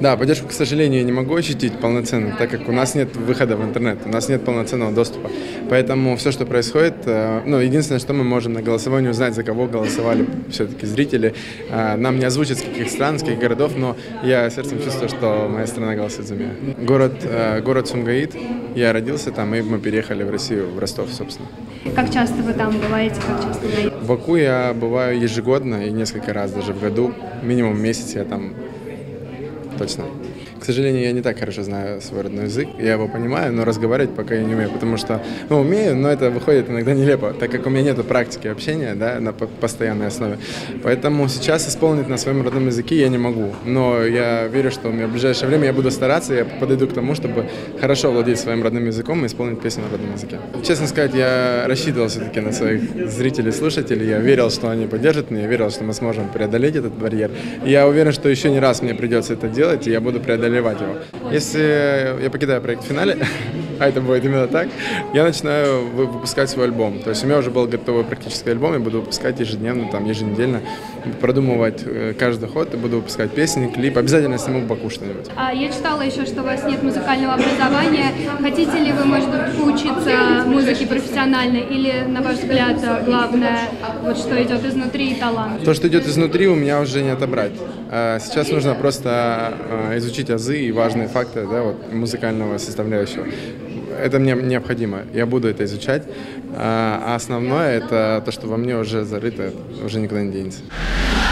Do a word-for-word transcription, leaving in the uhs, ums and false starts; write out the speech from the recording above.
Да, поддержку, к сожалению, я не могу ощутить полноценно, так как у нас нет выхода в интернет, у нас нет полноценного доступа. Поэтому все, что происходит, ну, единственное, что мы можем на голосовании узнать, за кого голосовали все-таки зрители. Нам не озвучат, с каких стран, с каких городов, но я сердцем чувствую, что моя страна голосует за меня. Город, город Сумгаит, я родился там, и мы переехали в Россию, в Ростов, собственно. Как часто вы там бываете, как часто вы... В Баку я бываю ежегодно и несколько раз даже в году, минимум месяц я там точно. К сожалению, я не так хорошо знаю свой родной язык, я его понимаю, но разговаривать пока я не умею, потому что, ну, умею, но это выходит иногда нелепо, так как у меня нет практики общения, да, на постоянной основе. Поэтому сейчас исполнить на своем родном языке я не могу, но я верю, что у меня в ближайшее время я буду стараться, я подойду к тому, чтобы хорошо владеть своим родным языком и исполнить песню на родном языке. Честно сказать, я рассчитывал все-таки на своих зрителей, слушателей, я верил, что они поддержат меня, я верил, что мы сможем преодолеть этот барьер. И я уверен, что еще не раз мне придется это делать, и я буду преодолевать его. Если я покидаю проект в финале, а это будет именно так, я начинаю выпускать свой альбом. То есть у меня уже был готовый практически альбом, я буду выпускать ежедневно, там, еженедельно, продумывать каждый ход, и буду выпускать песни, клип, обязательно сниму в Баку что-нибудь. А я читала еще, что у вас нет музыкального образования. Хотите ли вы, может быть, поучиться музыке профессионально, или, на ваш взгляд, главное, вот что идет изнутри, и талант? То, что идет изнутри, у меня уже не отобрать. Сейчас нужно просто изучить азы и важные факты, да, вот, музыкального составляющего. Это мне необходимо, я буду это изучать, а основное это то, что во мне уже зарыто, уже никуда не денется.